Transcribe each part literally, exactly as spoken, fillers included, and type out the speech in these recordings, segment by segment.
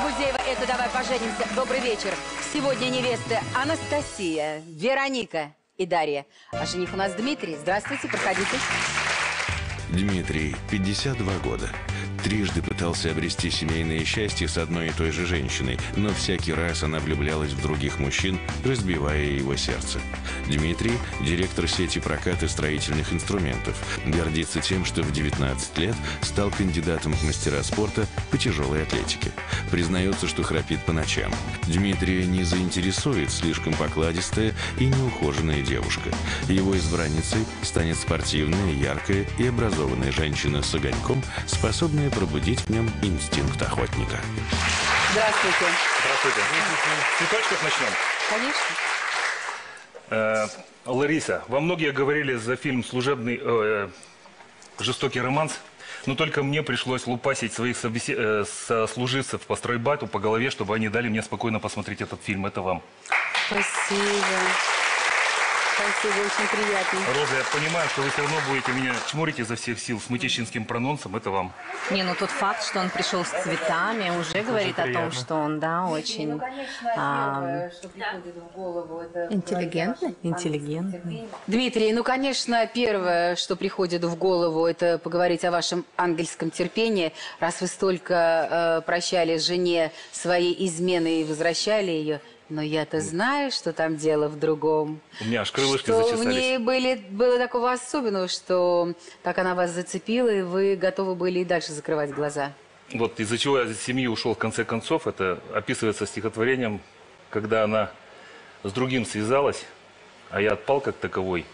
Гузеева, это «Давай поженимся». Добрый вечер. Сегодня невесты Анастасия, Вероника и Дарья. А жених у нас Дмитрий. Здравствуйте, проходите. Дмитрий, пятьдесят два года. Трижды пытался обрести семейное счастье с одной и той же женщиной, но всякий раз она влюблялась в других мужчин, разбивая его сердце. Дмитрий – директор сети проката строительных инструментов. Гордится тем, что в девятнадцать лет стал кандидатом в мастера спорта по тяжелой атлетике. Признается, что храпит по ночам. Дмитрия не заинтересует слишком покладистая и неухоженная девушка. Его избранницей станет спортивная, яркая и образованная женщина с огоньком, способная пробудить в нем инстинкт охотника. Здравствуйте. Здравствуйте. С цветочков начнем? Конечно. Э, Лариса, вам многие говорили за фильм «Служебный э, жестокий романс», но только мне пришлось лупасить своих собесед... э, сослуживцев по стройбату по голове, чтобы они дали мне спокойно посмотреть этот фильм. Это вам. Спасибо. Спасибо, очень приятно. Роза, я понимаю, что вы все равно будете меня чморить изо всех сил с мытищинским прононсом. Это вам. Не, ну тот факт, что он пришел с цветами, уже это говорит о том, что он, да, очень ну, конечно, а, первое, что приходит в голову, это интеллигентный. Интеллигентный. Дмитрий, ну, конечно, первое, что приходит в голову, это поговорить о вашем ангельском терпении. Раз вы столько э, прощали жене своей измены и возвращали ее. Но я-то знаю, что там дело в другом. У меня аж крылышки что зачесались. В ней были, было такого особенного, что так она вас зацепила, и вы готовы были и дальше закрывать глаза. Вот из-за чего я из семьи ушел в конце концов, это описывается стихотворением, когда она с другим связалась, а я отпал как таковой.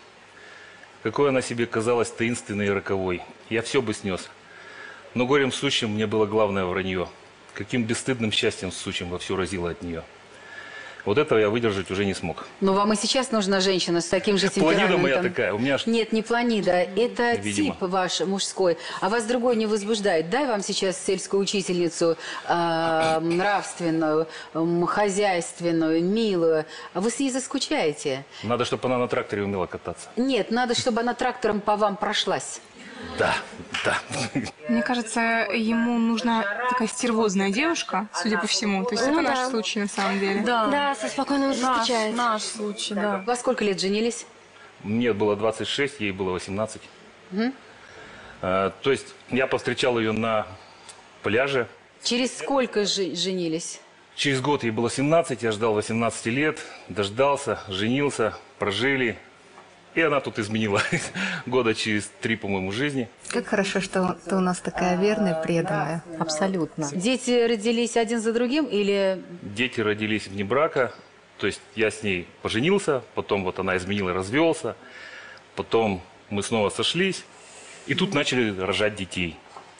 Какой она себе казалась таинственной и роковой. Я все бы снес. Но горем сущим мне было главное вранье. Каким бесстыдным счастьем сущим во все разило от нее. Вот этого я выдержать уже не смог. Но вам и сейчас нужна женщина с таким же темпераментом. Планида моя такая. У меня... Нет, не планида. Это Видимо. тип ваш мужской. А вас другой не возбуждает. Дай вам сейчас сельскую учительницу э, нравственную, э, хозяйственную, милую. А вы с ней заскучаете. Надо, чтобы она на тракторе умела кататься. Нет, надо, чтобы она трактором по вам прошлась. Да, да. Мне кажется, ему нужна такая стервозная девушка, судя по всему. То есть ну, это да. наш случай на самом деле. Да, да, со спокойным встречает. Наш случай, да. Во сколько лет женились? Мне было двадцать шесть, ей было восемнадцать. Угу. А, то есть я повстречал ее на пляже. Через сколько же женились? Через год ей было семнадцать, я ждал восемнадцати лет, дождался, женился, прожили. И она тут изменила года через три, по-моему, жизни. Как хорошо, что ты у нас такая верная, преданная. Абсолютно. Дети родились один за другим или... Дети родились вне брака. То есть я с ней поженился, потом вот она изменила, развелся. Потом мы снова сошлись. И тут начали рожать детей.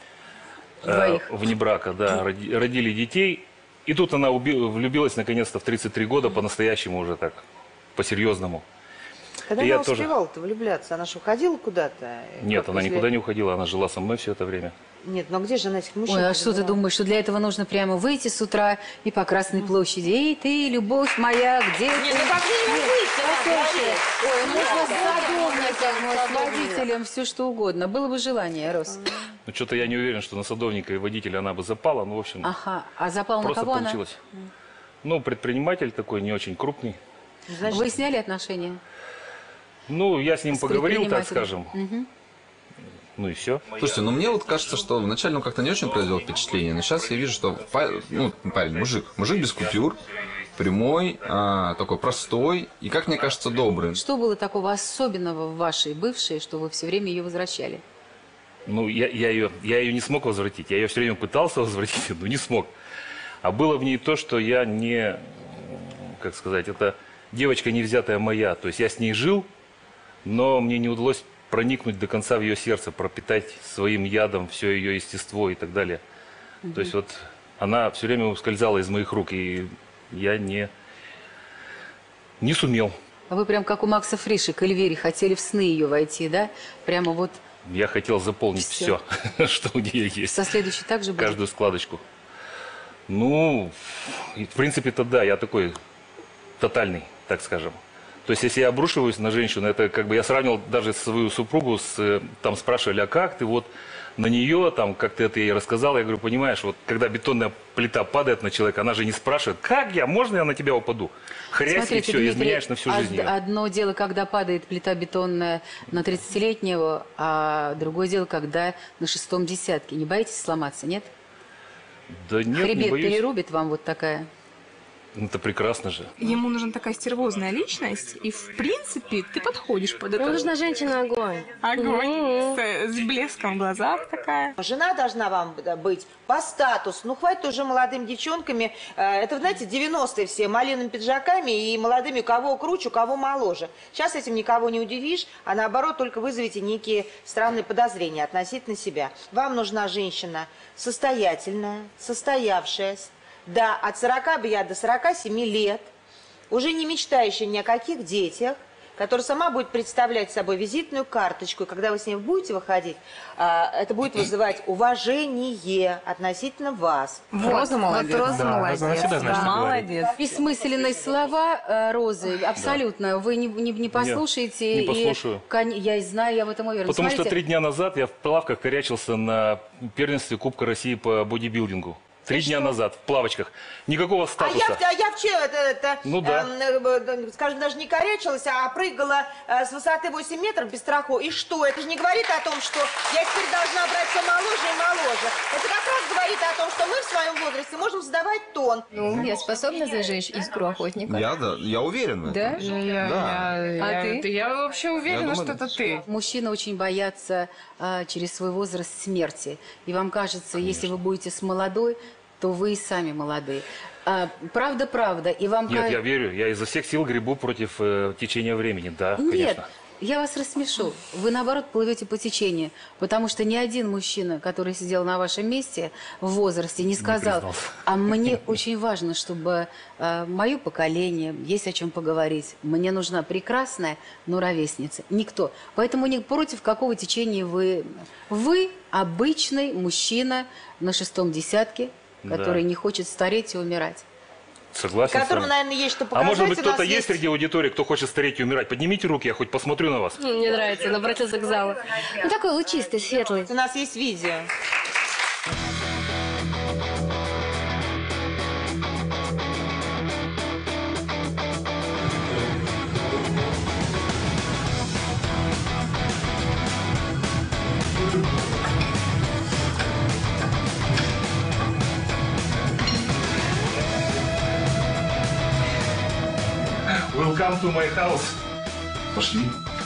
Двоих. Э, вне брака, да. Родили детей. И тут она влюбилась наконец-то в тридцать три года, по-настоящему уже так, по-серьезному. Когда и она успевала-то тоже... влюбляться? Она же уходила куда-то? Нет, как она после... никуда не уходила, она жила со мной все это время. Нет, но где же она этих мужчин? Ой, а что ты думаешь, что для этого нужно прямо выйти с утра и по Красной площади? Эй, ты, любовь моя, где Нет, ты? Нет, ну как минимум выйти? Ой, можно с садовником, с водителем, все что угодно. Было бы желание, Рос. Ну, что-то я не уверен, что на садовника и водителя она бы запала, ну, в общем... Ага, а запала на кого она? Получилось. Ну, предприниматель такой, не очень крупный. Значит... Вы сняли отношения? Ну, я с ним с поговорил, так скажем. Угу. Ну и все. Слушайте, ну мне вот кажется, что вначале ну, как-то не очень произвел впечатление, но сейчас я вижу, что парень, ну, парень, мужик, мужик без купюр, прямой, а, такой простой и, как мне кажется, добрый. Что было такого особенного в вашей бывшей, что вы все время ее возвращали? Ну, я, я, ее, я ее не смог возвратить. Я ее все время пытался возвратить, но не смог. А было в ней то, что я не, как сказать, это девочка не взятая моя. То есть я с ней жил, но мне не удалось проникнуть до конца в ее сердце, пропитать своим ядом все ее естество и так далее. Угу. То есть вот она все время ускользала из моих рук, и я не, не сумел. А вы прям как у Макса Фриша к Эльвире хотели в сны ее войти, да? Прямо вот... Я хотел заполнить все, все что у нее есть. Со следующей также будет? Каждую складочку. Ну, в принципе-то да, я такой тотальный, так скажем. То есть, если я обрушиваюсь на женщину, это как бы я сравнивал даже свою супругу с, там спрашивали, а как ты вот на нее, там, как ты это ей рассказал, я говорю, понимаешь, вот когда бетонная плита падает на человека, она же не спрашивает, как я, можно я на тебя упаду? Хрясь, Смотрите, и все, Дмитрий, изменяешь на всю жизнь од- ее. Одно дело, когда падает плита бетонная на тридцатилетнего, а другое дело, когда на шестом десятке. Не боитесь сломаться, нет? Да нет, не Хребет боюсь. перерубит вам вот такая? Это прекрасно же. Ему нужна такая стервозная личность, и в принципе ты подходишь под это. Ему нужна женщина-огонь. Огонь. С, с блеском в глазах такая. Жена должна вам быть по статусу. Ну, хватит уже молодым девчонками. э, Это, знаете, девяностые все, малиновыми пиджаками и молодыми, у кого круче, у кого моложе. Сейчас этим никого не удивишь, а наоборот только вызовете некие странные подозрения относительно себя. Вам нужна женщина состоятельная, состоявшаяся. Да, от сорока бы я до сорока семи лет, уже не мечтающая ни о каких детях, которая сама будет представлять собой визитную карточку, и когда вы с ней будете выходить, а, это будет вызывать уважение относительно вас. Вот, Роза молодец. Вот Роза Да, молодец. она всегда знает, что Молодец. Бессмысленные слова э, Розы, абсолютно. Вы не, не, не послушаете. не послушаю. И, кон- я знаю, я в этом уверена. Потому Смотрите, что три дня назад я в плавках корячился на первенстве Кубка России по бодибилдингу. Три дня назад в плавочках. Никакого А статуса. я, а я вчера, это, это, Ну да. э, скажем, даже не корячилась, а прыгала э, с высоты восемь метров без страховки. И что? Это же не говорит о том, что я теперь должна брать все моложе и моложе. Это как раз говорит о том, что мы в своем возрасте можем задавать тон. Ну, я способна зажечь искру охотника. Я, да, я уверен в этом. Да? Я, Да. я- А я- ты? это я вообще уверена, Я что думаю, это ты. мужчины очень боятся а, через свой возраст смерти. И вам кажется, если вы будете с молодой, то вы и сами молодые. А, правда, правда. И вам Нет, ка- я верю. Я изо всех сил гребу против э, течения времени. Да, Нет, конечно. я вас рассмешу. Вы, наоборот, плывете по течению. Потому что ни один мужчина, который сидел на вашем месте в возрасте, не сказал, признался. а мне очень важно, чтобы э, мое поколение, есть о чем поговорить. Мне нужна прекрасная, но ровесница. Никто. Поэтому не против какого течения вы. Вы обычный мужчина на шестом десятке, который Да. не хочет стареть и умирать. Согласен с Которому, вами. наверное, есть что А показать. может быть, У нас кто-то есть среди аудитории, кто хочет стареть и умирать? Поднимите руки, я хоть посмотрю на вас. Мне нравится, он обратился к залу. Ну, такой лучистый, светлый. У нас есть видео. Welcome to my house. Пошли.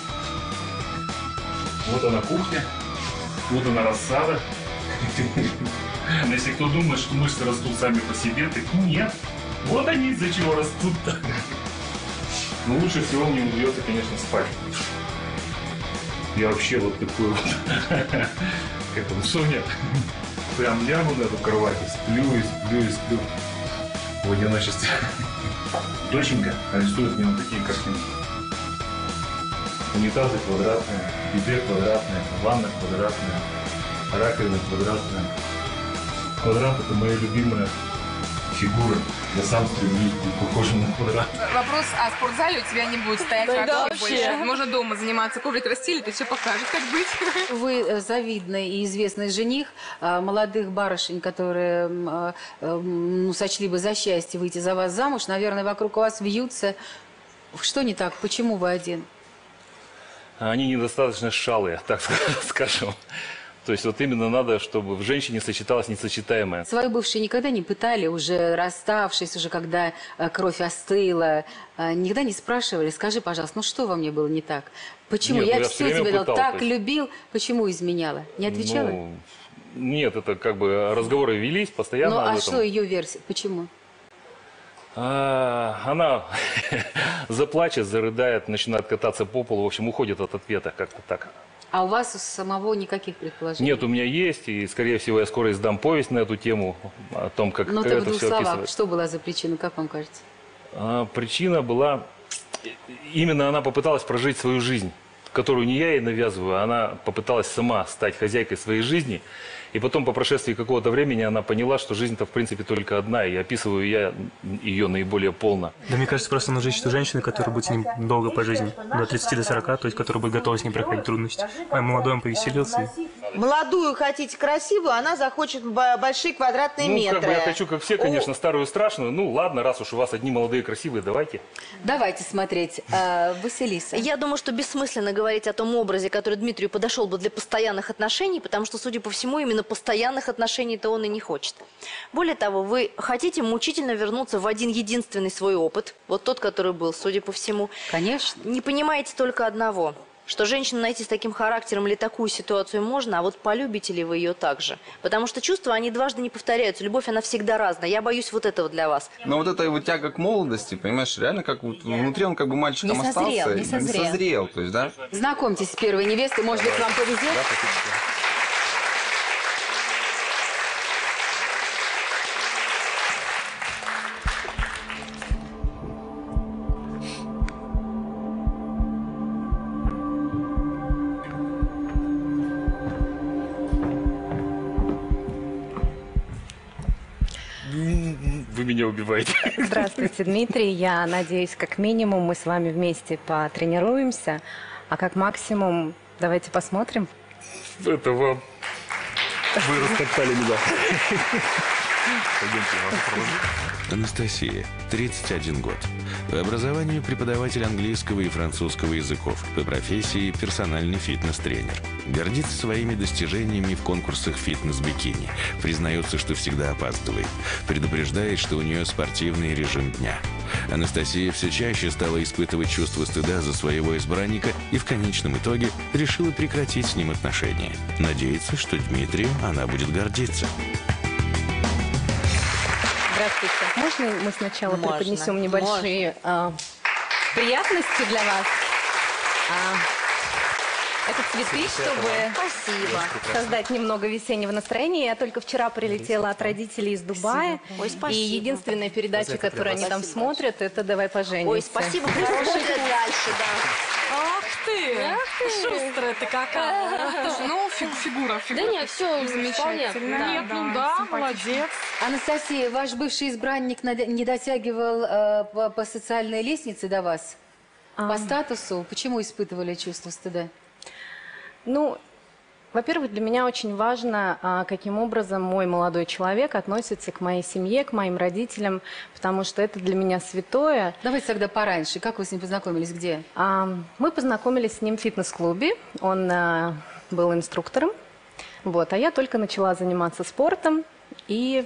Вот она кухня. Вот она рассада. Если кто думает, что мышцы растут сами по себе, так нет. Вот они из-за чего растут-то. Но лучше всего мне удается, конечно, спать. Я вообще вот такой вот, как он, Соня, прям лягу на эту кровать и сплю, и сплю, и сплю в одиночестве. Доченька рисует мне вот такие картинки. Унитазы квадратные, биде квадратные, ванна квадратная, раковина квадратная. Квадрат — это моя любимая фигура. Я сам стремлюсь быть похожим на квадрат. Вопрос о спортзале у тебя не будет стоять Да, вообще да, вообще. больше. Можно дома заниматься, коврик расстелить, и все покажет, как быть. Вы э, завидный и известный жених а, молодых барышень, которые м, а, м, ну, сочли бы за счастье выйти за вас замуж. Наверное, вокруг вас вьются. Что не так? Почему вы один? Они недостаточно шалые, так скажем. То есть вот именно надо, чтобы в женщине сочеталось несочетаемое. Свою бывшую никогда не пытали, уже расставшись, уже когда э, кровь остыла. Э, никогда не спрашивали, скажи, пожалуйста, ну что во мне было не так? Почему? Нет, я ну я всё все время тебе дал, пытал, так то есть. любил, почему изменяла? Не отвечала? Ну, нет, это как бы разговоры велись постоянно Ну, об а этом. что ее версия? Почему? А, она заплачет, зарыдает, начинает кататься по полу, в общем, уходит от ответа как-то так. А у вас у самого никаких предположений? Нет, у меня есть, и, скорее всего, я скоро издам повесть на эту тему, о том, как, Ну, как так в это двух все словах, описывает. что была за причина, как вам кажется? А, причина была, именно она попыталась прожить свою жизнь, которую не я ей навязываю, она попыталась сама стать хозяйкой своей жизни. И потом, по прошествии какого-то времени, она поняла, что жизнь-то, в принципе, только одна, и описываю я ее наиболее полно. Да, мне кажется, просто нужно ищет женщину, которая будет с ним долго по жизни, до тридцати до сорока, то есть, которая будет готова с ним проходить трудности. А молодой он повеселился. Молодую хотите красивую, она захочет большие квадратные ну, метры. Как бы я хочу, как все, конечно, старую страшную. Ну, ладно, раз уж у вас одни молодые красивые, давайте. Давайте смотреть. А, Василиса. Я думаю, что бессмысленно говорить о том образе, который Дмитрию подошел бы для постоянных отношений, потому что, судя по всему, именно постоянных отношений-то он и не хочет. Более того, вы хотите мучительно вернуться в один единственный свой опыт, вот тот, который был, судя по всему. Конечно. Не понимаете только одного, что женщину найти с таким характером или такую ситуацию можно, а вот полюбите ли вы ее так же? Потому что чувства, они дважды не повторяются. Любовь, она всегда разная. Я боюсь вот этого для вас. Но вот эта его тяга к молодости, понимаешь, реально как вот внутри он как бы мальчиком не созрел, остался. Не созрел, не созрел, то есть, да? Знакомьтесь с первой невестой, может быть, вам повезет? Вы меня убиваете. Здравствуйте, Дмитрий. Я надеюсь, как минимум мы с вами вместе потренируемся, а как максимум давайте посмотрим. Это вам. Вы растоптали меня. Анастасия, тридцать один год. По образованию преподаватель английского и французского языков. По профессии персональный фитнес-тренер. Гордится своими достижениями в конкурсах фитнес-бикини. Признается, что всегда опаздывает. Предупреждает, что у нее спортивный режим дня. Анастасия все чаще стала испытывать чувство стыда за своего избранника и в конечном итоге решила прекратить с ним отношения. Надеется, что Дмитрию она будет гордиться. Здравствуйте. Можно мы сначала Можно. преподнесем небольшие а, приятности для вас? А, это цветы, чтобы Спасибо. создать немного весеннего настроения. Я только вчера прилетела от родителей из Дубая. Ой, спасибо. И единственная передача, которую они там смотрят, это «Давай поженимся». Ой, спасибо. Слушайте дальше, да. Ах ты! Шустрая ты какая! Слушай, ну, фиг- фигура, фигура. Да нет, все вполне. Замечательно. Да. Нет, ну да, молодец. Анастасия, ваш бывший избранник над- не дотягивал э, по, по социальной лестнице до вас? А. По статусу? Почему испытывали чувство стыда? Ну, во-первых, для меня очень важно, а, каким образом мой молодой человек относится к моей семье, к моим родителям, потому что это для меня святое. Давайте тогда пораньше. Как вы с ним познакомились? Где? А, мы познакомились с ним в фитнес-клубе. Он а, был инструктором. Вот, а я только начала заниматься спортом, и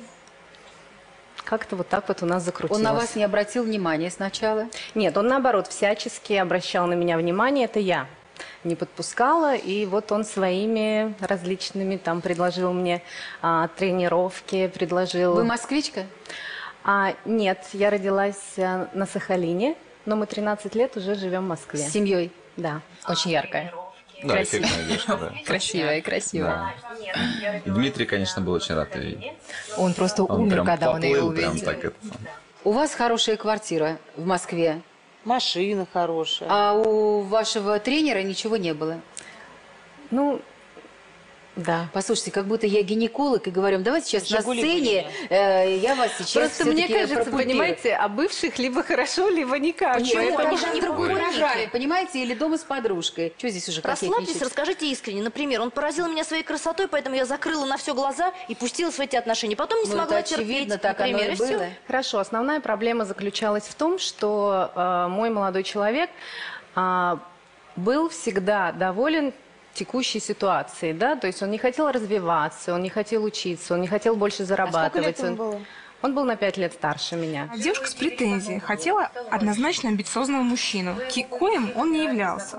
как-то вот так вот у нас закрутилось. Он на вас не обратил внимания сначала? Нет, он наоборот всячески обращал на меня внимание, это я не подпускала, и вот он своими различными там предложил мне а, тренировки, предложил... Вы москвичка? А, нет, я родилась а, на Сахалине, но мы тринадцать лет уже живем в Москве. С семьей? Да. Очень яркая. Да, Красиво. эффектная девушка, да. Красивая, красивая. Да. И Дмитрий, конечно, был очень рад ее видеть. Он просто Он умер, прям когда он ее поплыл, прям увидел. так это... У вас хорошая квартира в Москве, Машина хорошая. а у вашего тренера ничего не было? Ну, да. Послушайте, как будто я гинеколог и говорю, давайте сейчас Жигули на сцене, э, я вас сейчас Просто мне всё-таки кажется, пропульпирую. понимаете, о бывших либо хорошо, либо никак. Почему? Поэтому- Они же в другой программе, понимаете, или дома с подружкой. Что здесь уже Расслабьтесь, кокетничать? расскажите искренне. Например, он поразил меня своей красотой, поэтому я закрыла на все глаза и пустилась в эти отношения. Потом не Ну, смогла это очевидно, терпеть, так оно например, и и всё. было. Хорошо, основная проблема заключалась в том, что э, мой молодой человек а, был всегда доволен текущей ситуацией, да, то есть он не хотел развиваться, он не хотел учиться, он не хотел больше А зарабатывать. сколько лет ему Он- было? Он был на пять лет старше меня. Девушка с претензией хотела однозначно амбициозного мужчину, ки- коим он не являлся.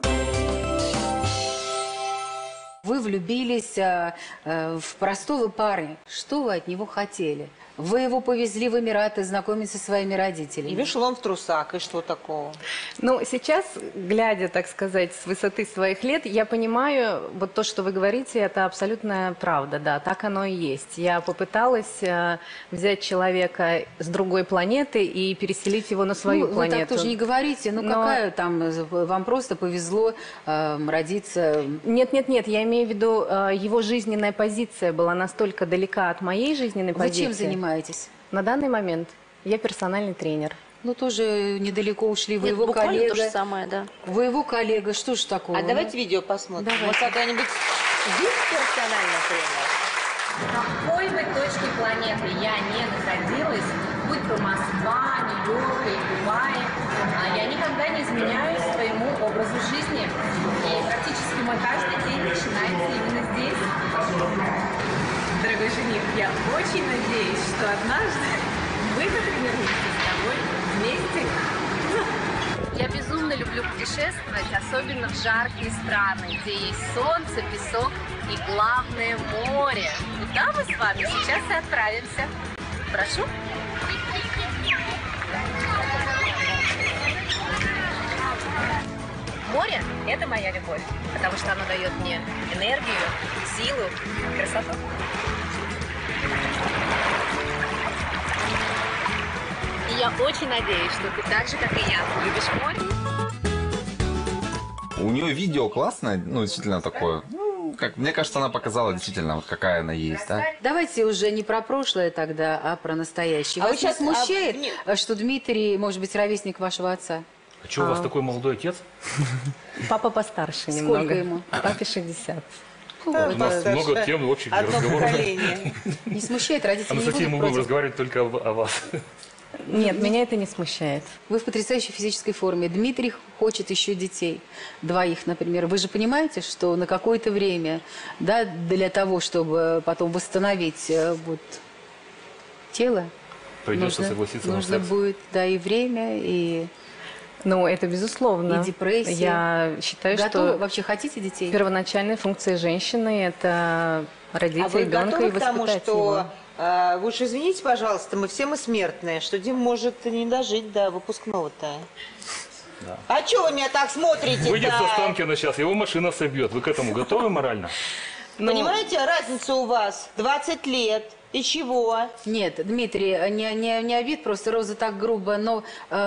Вы влюбились э, э, в простого парня. Что вы от него хотели? Вы его повезли в Эмираты знакомиться со своими родителями. И вышел он в трусах, и что такого? Ну, сейчас, глядя, так сказать, с высоты своих лет, я понимаю, вот то, что вы говорите, это абсолютная правда, да, так оно и есть. Я попыталась э, взять человека с другой планеты и переселить его на свою ну, планету. Вы так тоже не говорите, ну Но... какая там, вам просто повезло э, родиться... Нет, нет, нет, я имею в виду, э, его жизненная позиция была настолько далека от моей жизненной Вы позиции. чем занимаетесь? На данный момент я персональный тренер. Ну, тоже недалеко ушли. Вы Нет, его буквально коллега. то же самое, да. Вы его коллега. Что ж такого? А давайте видео посмотрим. Давайте. Вот когда-нибудь есть персональный тренер? В какой бы точке планеты я не находилась, будь то Москва, Нью-Йорк или Дубай, а я никогда не изменяюсь своему образу жизни. И практически мой каждый день начинается именно здесь. Дорогой жених, я очень надеюсь, что однажды мы потренируемся с тобой вместе. Я безумно люблю путешествовать, особенно в жаркие страны, где есть солнце, песок и, главное, море. Куда мы с вами сейчас и отправимся. Прошу. Море – это моя любовь, потому что оно дает мне энергию, силу, красоту. И я очень надеюсь, что ты так же, как и я, любишь море. У нее видео классное, ну, действительно такое. Ну, как, мне кажется, она показала действительно, вот какая она есть, да? Давайте уже не про прошлое тогда, а про настоящее. А Вас вы сейчас- не смущает, а, что Дмитрий, может быть, ровесник вашего отца? А что, у вас такой молодой отец? Папа постарше Сколько немного. ему? Папе шестьдесят. У нас много тем общих для Одно разговора. поколение. Не смущает, родители не Анастасия, будут мы будем против? разговаривать только об- о вас. Нет, меня это не смущает. Вы в потрясающей физической форме. Дмитрий хочет еще детей. Двоих, например. Вы же понимаете, что на какое-то время, да, для того, чтобы потом восстановить э, вот, тело, Придется нужно, согласиться на нужно секс. будет, да, и время, и... Ну, это безусловно. И депрессия. Я считаю, Готовы? что Вообще хотите детей? первоначальная функция женщины – это родить А вы ребенка готовы и к тому, воспитать что... его. э, вы уж извините, пожалуйста, мы все мы смертные, что Дим может не дожить до выпускного-то. Да. А что вы меня так смотрите-то? Выйдет со Станкина сейчас, его машина собьет. Вы к этому готовы морально? Ну, Понимаете, разница у вас двадцать лет. И чего? Нет, Дмитрий, не, не, не обид, просто Роза так грубо, но...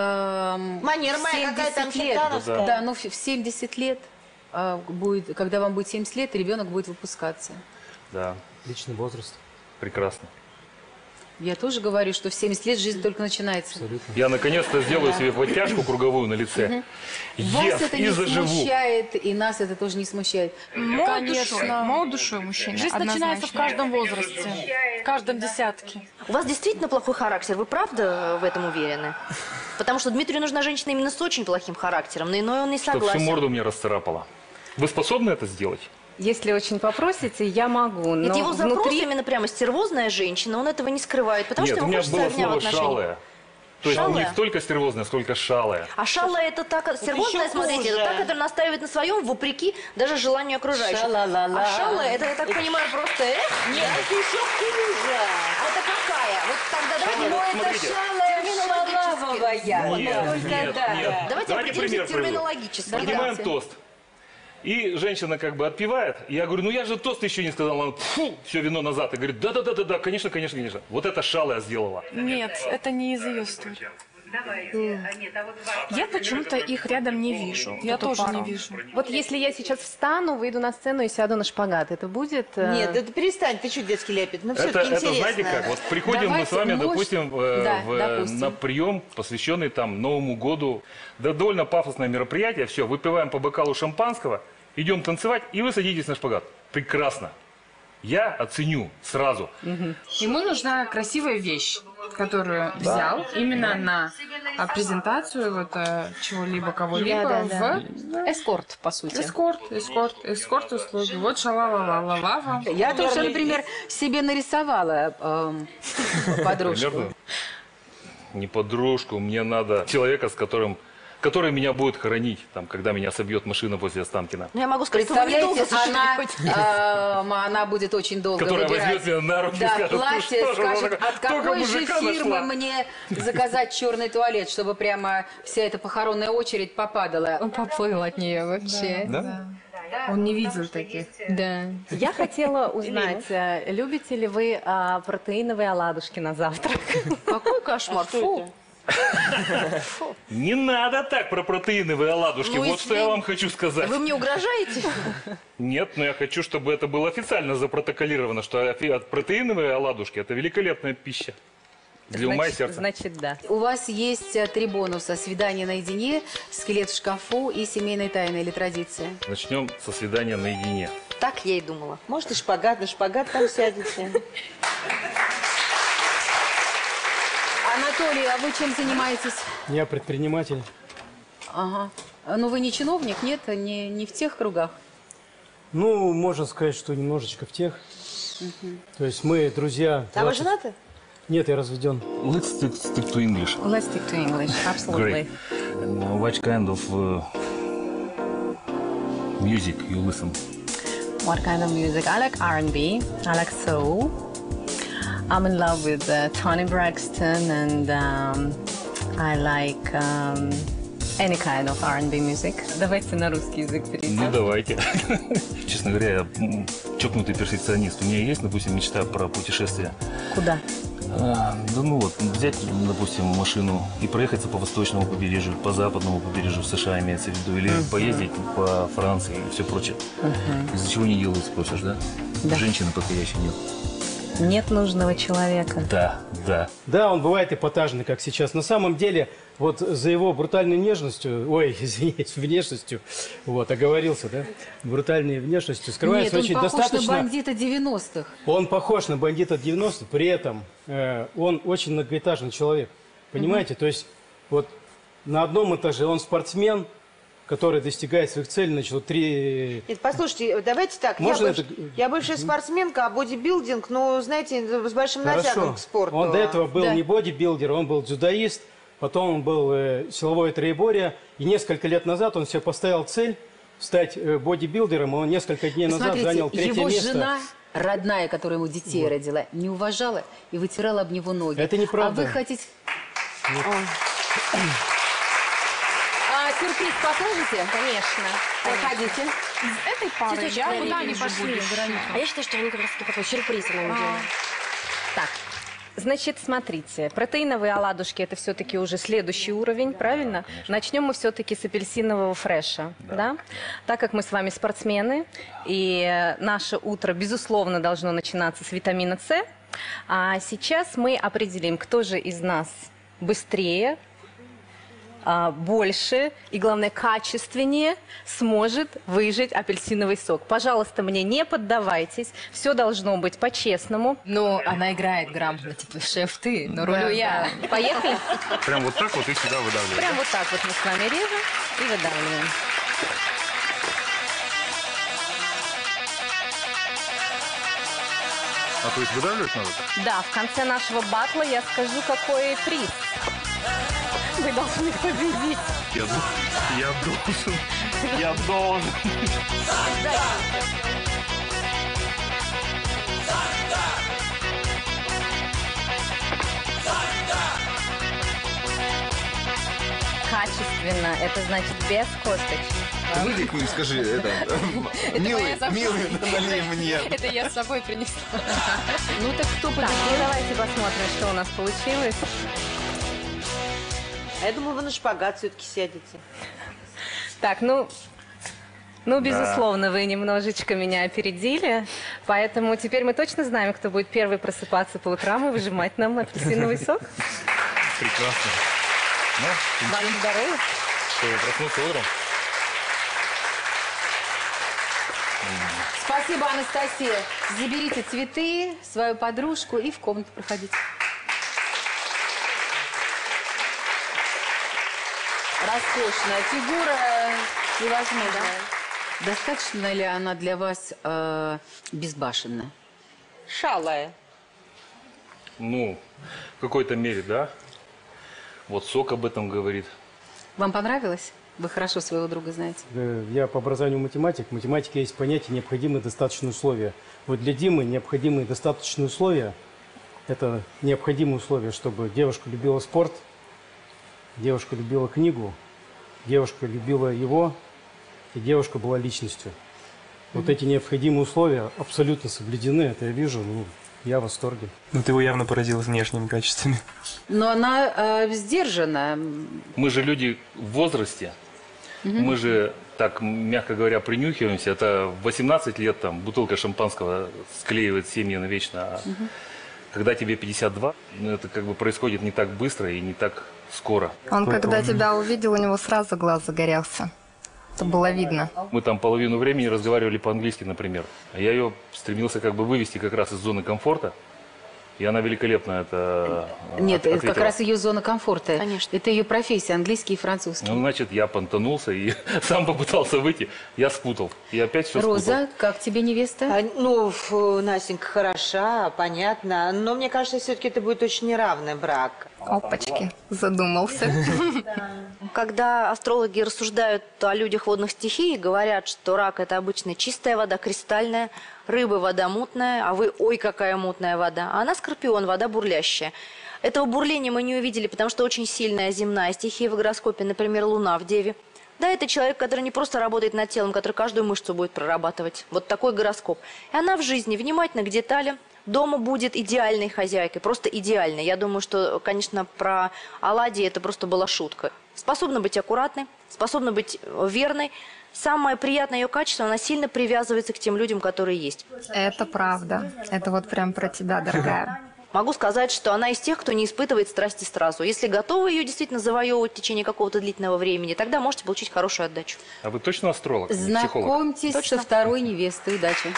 эм, Манера моя какая там лет, шайтановская. да, ну в в семьдесят лет, э, будет, когда вам будет семьдесят лет, ребенок будет выпускаться. Да, Личный возраст. прекрасно. Я тоже говорю, что в семьдесят лет жизнь только начинается. Абсолютно. Я наконец-то сделаю себе подтяжку круговую на лице. Вас Ес это и не заживу. смущает, и нас это тоже не смущает. Молод душой, молод душой мужчина. Жизнь начинается в однозначно. каждом возрасте, в каждом десятке. У вас действительно плохой характер, вы правда в этом уверены? Потому что Дмитрию нужна женщина именно с очень плохим характером, на иное он не Чтоб всю согласен. морду мне расцарапала. Вы способны это сделать? Если очень попросите, я могу, но Нет, его запрос внутри... именно прямо стервозная женщина, он этого не скрывает, потому Нет, что у ему меня хочется было огня в слово отношениях. «шалая». То есть Шалая? не столько стервозная, сколько шалая. А шалая это так, стервозная, еще смотрите, хуже. это та, которая настаивает на своем, вопреки даже желанию окружающих. Ша-ла-ла-ла. А шалая, это, я так понимаю, просто эх, Нет, это еще хуже. а это какая? Вот тогда давайте... Шалая, Ну, вот это смотрите. шалая Шаловая. Вот, Нет, только нет, да. нет. Давайте Давайте определимся пример приведу. терминологически. Поднимаем Да. тост. И женщина как бы отпивает. Я говорю, ну я же тост еще не сказал. Она, фу, все вино назад. И говорит, да-да-да-да, конечно, конечно, конечно. Вот это шалая сделала. Нет, это не из ее истории. Я почему-то их рядом не вижу. Я Эту тоже пару. не вижу. Вот если я сейчас встану, выйду на сцену и сяду на шпагат, это будет... э, Нет, это перестань, ты что, детский ляпит? Ну, Это, все-таки это интересно. знаете как? Вот приходим Давайте, мы с вами, может- допустим, э, Да, в, допустим. на прием, посвященный там Новому году. Да, довольно пафосное мероприятие. Все, выпиваем по бокалу шампанского, идем танцевать, и вы садитесь на шпагат. Прекрасно. Я оценю сразу. Ему нужна красивая вещь, которую взял именно на а, презентацию вот а, чего-либо, кого-либо Да, да, в Эскорт, по сути. эскорт, эскорт, эскорт услуги. Вот шалала-ла-ла-ла. Я тоже, например, себе нарисовала эм, подружку. Примерно. Не подружку, мне надо человека, с которым который меня будет хоронить, там, когда меня собьет машина возле Останкина. Ну, я могу сказать, что вы Представляете, недолго она, заживете. э, она будет очень долго Которая выбирать. возьмет меня на руки и Да, скажет, «Ну платье, что же, скажет, только от какой же мужика фирмы нашла». мне заказать черный туалет, чтобы прямо вся эта похоронная очередь попадала. Он поплыл от нее вообще. Да? Он не видел таких. Да. Я хотела узнать, э, любите ли вы а, протеиновые оладушки на завтрак? Какой кошмар. Фу. Не надо так про протеиновые оладушки. Ну, Вот что я вам хочу сказать. Вы мне угрожаете? Нет, но я хочу, чтобы это было официально запротоколировано, что офи- протеиновые оладушки – это великолепная пища. Для ума и сердца. Значит, да. У вас есть э, три бонуса: свидание наедине, скелет в шкафу и семейная тайна или традиция. Начнем со свидания наедине. Так я и думала. Может, и шпагат, на шпагат там сядете. Анатолий, а вы чем занимаетесь? Я предприниматель. Ага. Ну, вы не чиновник, нет? Не, не в тех кругах? Ну, можно сказать, что немножечко в тех. То есть мы друзья. А вы двадцать женаты? Нет, я разведен. Let's stick, stick to English. Let's stick to English, absolutely. Great. Uh, what kind of uh, music you listen? What kind of music? I like R and B. I like soul. I'm in love with uh, Toni Braxton, and um, I like um, any kind of R and B music. Давайте на русский язык перейдем. Ну, давайте. Честно говоря, я м, чокнутый перфекционист. У меня есть, допустим, мечта про путешествие. Куда? А, да ну вот, взять, допустим, машину и проехаться по восточному побережью, по западному побережью в США имеется в виду, или Мгм. поездить по Франции и все прочее. Мгм. Из-за чего не делают, спросишь, да? Да. Женщины подходящей нет. Нет нужного человека. Да, да. Да, он бывает эпатажный, как сейчас. На самом деле, вот за его брутальной нежностью, ой, извините, внешностью, вот, оговорился, да, брутальной внешностью скрывается Нет, он очень похож достаточно... на бандита девяностых. Он похож на бандита девяностых, при этом э, он очень многоэтажный человек. Понимаете? То есть вот на одном этаже он спортсмен, который достигает своих целей, значит, вот три... Нет, послушайте, давайте так. Можно я, больш- это- я бывшая спортсменка, а бодибилдинг, ну, знаете, с большим натягом Хорошо. к спорту. Он до этого был Да. не бодибилдер, он был дзюдоист, потом он был э, силовое троеборье, и несколько лет назад он себе поставил цель стать э, бодибилдером, и он несколько дней назад Смотрите, занял третье его место. жена, родная, которая ему детей Вот. родила, не уважала и вытирала об него ноги. Это неправда. А вы хотите... Нет. А сюрприз покажете? Конечно. Проходите. Из этой пары Цветочек я на куда ребенка не же пошли, будешь. Вероника. А я считаю, что они как раз таки такой сюрприз нам делают. Так, значит, смотрите, протеиновые оладушки – это все-таки уже следующий уровень, правильно? Начнем мы все-таки с апельсинового фреша, да. Так как мы с вами спортсмены, и э, наше утро, безусловно, должно начинаться с витамина С, а сейчас мы определим, кто же из нас быстрее, а, больше и, главное, качественнее сможет выжать апельсиновый сок. Пожалуйста, мне не поддавайтесь. Все должно быть по-честному. Ну, она играет грамотно, типа, шеф ты, но рулю Да, я. да. Поехали? Прям вот так вот и сюда выдавливаем. Прям вот так вот мы с вами режем и выдавливаем. А то есть выдавливать надо? Да, в конце нашего батла я скажу, какой приз. Вы должны победить. Я, ду- я должен. Я должен. Качественно, это значит без косточек. Выйди к ним, скажи, это, милый, милый, налей мне. Это я с собой принесла. Ну так кто победил? Ну давайте посмотрим, что у нас получилось. А я думаю, вы на шпагат все-таки сядете. Так, ну, ну, безусловно, вы немножечко меня опередили, поэтому теперь мы точно знаем, кто будет первый просыпаться по утрам и выжимать нам апельсиновый сок. Прекрасно. Ну, Вам здоровья. что, проснулся утром? Спасибо, Анастасия. Заберите цветы, свою подружку и в комнату проходите. Роскошная фигура, невозможная. Достаточно ли она для вас э, безбашенная? Шалая. Ну, в какой-то мере, да. Вот сок об этом говорит. Вам понравилось? Вы хорошо своего друга знаете. Я по образованию математик. В математике есть понятие необходимые достаточные условия. Вот для Димы необходимые достаточные условия – это необходимые условия, чтобы девушка любила спорт, девушка любила книгу, девушка любила его, и девушка была личностью. Вот эти необходимые условия абсолютно соблюдены, это я вижу, ну, я в восторге. Ну, ты его явно поразил внешними качествами. Но она э, сдержана. Мы же люди в возрасте, угу. мы же, так, мягко говоря, принюхиваемся. Это в восемнадцать лет там бутылка шампанского склеивает семьи навечно, а угу. когда тебе пятьдесят два, ну, это как бы происходит не так быстро и не так скоро. Он, когда тебя увидел, у него сразу глаз загорелся. Это было видно. Мы там половину времени разговаривали по-английски, например. А я ее стремился как бы вывести как раз из зоны комфорта. И она великолепно это Нет, ответила. это как раз ее зона комфорта. Конечно. Это ее профессия, английский и французский. Ну, значит, я понтанулся и сам попытался выйти. Я спутал. И опять все спутал. Роза, как тебе невеста? А, ну, фу, Настенька хороша, понятно. Но мне кажется, все-таки это будет очень неравный брак. Опачки, задумался. Когда астрологи рассуждают о людях водных стихий, говорят, что рак – это обычно чистая вода, кристальная, рыбы – вода мутная, а вы – ой, какая мутная вода. А она – скорпион, вода бурлящая. Этого бурления мы не увидели, потому что очень сильная земная стихия в гороскопе, например, Луна в Деве. Да, это человек, который не просто работает над телом, который каждую мышцу будет прорабатывать. Вот такой гороскоп. И она в жизни внимательна к деталям. Дома будет идеальной хозяйкой, просто идеальной. Я думаю, что, конечно, про оладьи это просто была шутка. Способна быть аккуратной, способна быть верной. Самое приятное ее качество, она сильно привязывается к тем людям, которые есть. Это правда. Это вот прям про тебя, дорогая. Могу сказать, что она из тех, кто не испытывает страсти сразу. Если готовы ее действительно завоевывать в течение какого-то длительного времени, тогда можете получить хорошую отдачу. А вы точно астролог? Знакомьтесь Точно. со второй невестой. Удачи.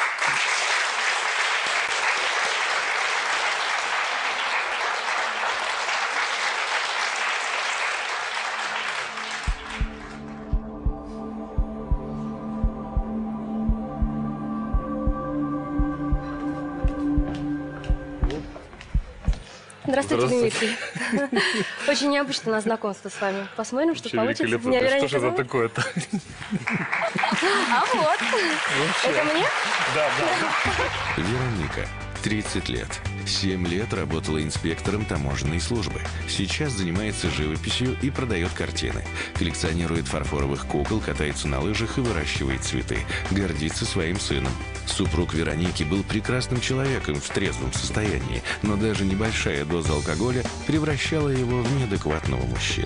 Здравствуйте, Здравствуйте. Дмитрий. Очень необычно на знакомство с вами. Посмотрим, что Вообще получится. великолепно. Меня Да Вероника что же это зовут. такое-то? А вот. Это мне? Да, да. Вероника, тридцать лет. семь лет работала инспектором таможенной службы. Сейчас занимается живописью и продает картины. Коллекционирует фарфоровых кукол, катается на лыжах и выращивает цветы. Гордится своим сыном. Супруг Вероники был прекрасным человеком в трезвом состоянии, но даже небольшая доза алкоголя превращала его в неадекватного мужчину.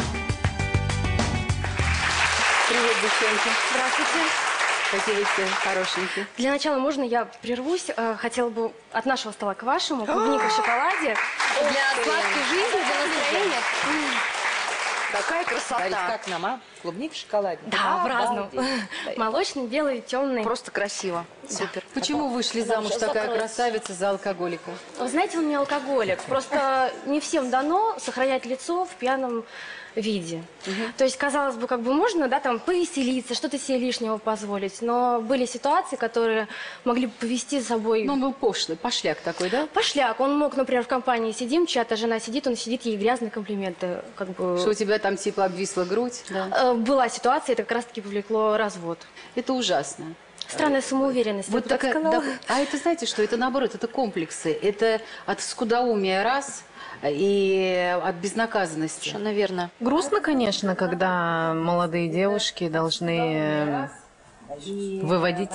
Привет, девчонки. Здравствуйте. Какие вы все хорошенькие. Для начала можно я прервусь? Э, Хотела бы от нашего стола к вашему. Клубника в шоколаде. Для сладкой жизни, для настроения. Какая красота. Смотрите, как нам, а? Клубник в шоколаде. Да, в разном. Молочный, белый, темный. Просто красиво. Супер. Почему вышли замуж такая красавица за алкоголика? Вы знаете, он не алкоголик. Просто не всем дано сохранять лицо в пьяном виде. Угу. То есть, казалось бы, как бы можно, да, там, повеселиться, что-то себе лишнего позволить. Но были ситуации, которые могли бы повести за собой... Ну, он был пошлый, пошляк такой, да? Пошляк. Он мог, например, в компании сидим, чья-то жена сидит, он сидит, ей грязные комплименты. Как бы... Что у тебя там типа обвисла грудь? Да. Была ситуация, это как раз-таки повлекло развод. Это ужасно. Странная самоуверенность. Вот так такая, да, а это, знаете что, это наоборот, это комплексы. Это от скудоумия раз и от безнаказанности. Совершенно верно. Грустно, конечно, когда молодые девушки должны выводить,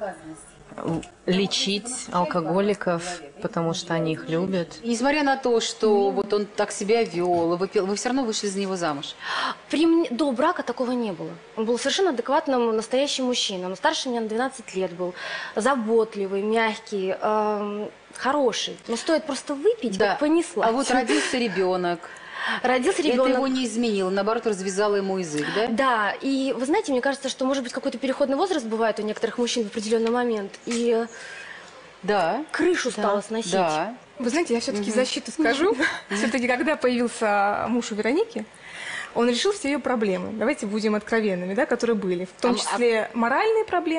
лечить алкоголиков, потому что они их любят. Несмотря на то, что вот он так себя вел, вы, вы все равно вышли за него замуж. При мне до брака такого не было. Он был совершенно адекватным, настоящим мужчиной. Он старше меня на двенадцать лет был. Заботливый, мягкий, эм, хороший. Но стоит просто выпить, Да. как понеслась. А вот родился ребенок. Родился ребенок. Это его не изменило, наоборот, развязало ему язык, да? Да, и вы знаете, мне кажется, что, может быть, какой-то переходный возраст бывает у некоторых мужчин в определенный момент. И да. крышу Да. стало сносить. Да. Вы знаете, я все-таки Мгм. защиту скажу. Все-таки, когда появился муж у Вероники, он решил все ее проблемы. Давайте будем откровенными, да, которые были. В том А- числе моральные проблемы,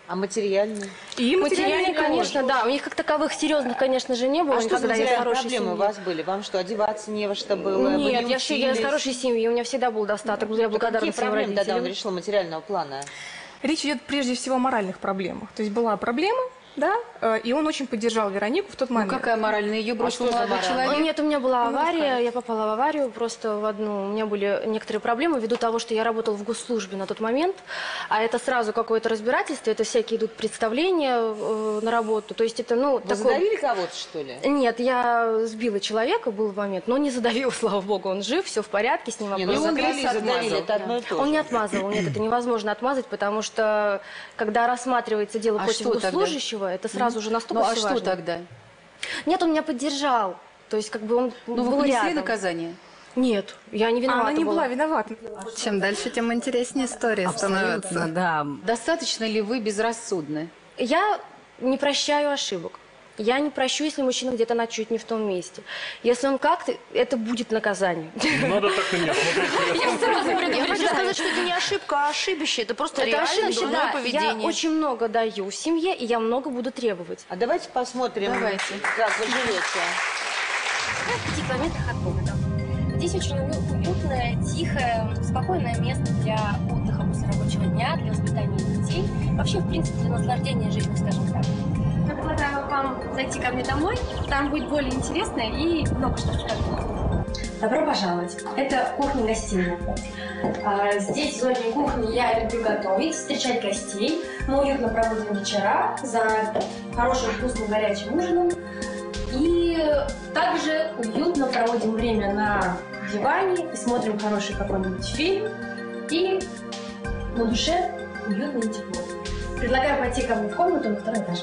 А материальные? И материальные, конечно, да. У них как таковых серьезных, конечно же, не было. А что за материальные проблемы семьи. у вас были? Вам что, одеваться не во что было? Нет, Вы не я, все- я из учились? хорошей семьи, у меня всегда был достаток. Я благодарна Какие своим проблемы тогда он родителям. решил материального плана? Речь идет прежде всего о моральных проблемах. То есть была проблема, да, э, и он очень поддержал Веронику в тот момент. Какая моральная? Ее бросил молодой человек? Нет, у меня была Ну, авария, расскажи. я попала в аварию просто в одну. У меня были некоторые проблемы ввиду того, что я работала в госслужбе на тот момент, а это сразу какое-то разбирательство, это всякие идут представления э, на работу. То есть это, ну, Вы такое... задавили кого-то, что ли? Нет, я сбила человека, был момент, но не задавил, слава богу, он жив, все в порядке, с ним Не, ну вопрос задавили, закрыт. задавили, это одно и то же. Он не отмазывал, нет, это невозможно отмазать, потому что когда рассматривается дело А против что тогда? госслужащего, это сразу же настолько Ну а всё что важно. тогда? Нет, он меня поддержал. То есть, как бы он Ну вы был понесли рядом. наказание? Нет, я не виновата А, она не была. была виновата. Чем дальше, тем интереснее история становится. Да. Достаточно ли вы безрассудны? Я не прощаю ошибок. Я не прощу, если мужчина где-то начнет не в том месте. Если он как-то, это будет наказание. Надо так и не смотреть. Я сразу Я предупреждаю. хочу сказать, что это не ошибка, а ошибище. Это просто Это реально ошибище, дурное да. поведение. Я очень много даю семье, и я много буду требовать. А давайте посмотрим, Давайте. как вы живете. В пяти километрах от города. Здесь очень уютное, тихое, спокойное место для отдыха после рабочего дня, для воспитания детей. Вообще, в принципе, для наслаждения жизнью, скажем так. Я предлагаю вам зайти ко мне домой. Там будет более интересно и много что расскажу. Добро пожаловать. Это кухня-гостиная. А, здесь, в зоне кухни, я люблю готовить, встречать гостей. Мы уютно проводим вечера за хорошим, вкусным, горячим ужином. И также уютно проводим время на диване, смотрим хороший какой-нибудь фильм. И на душе уютно и тепло. Предлагаю пойти ко мне в комнату на второй этаж.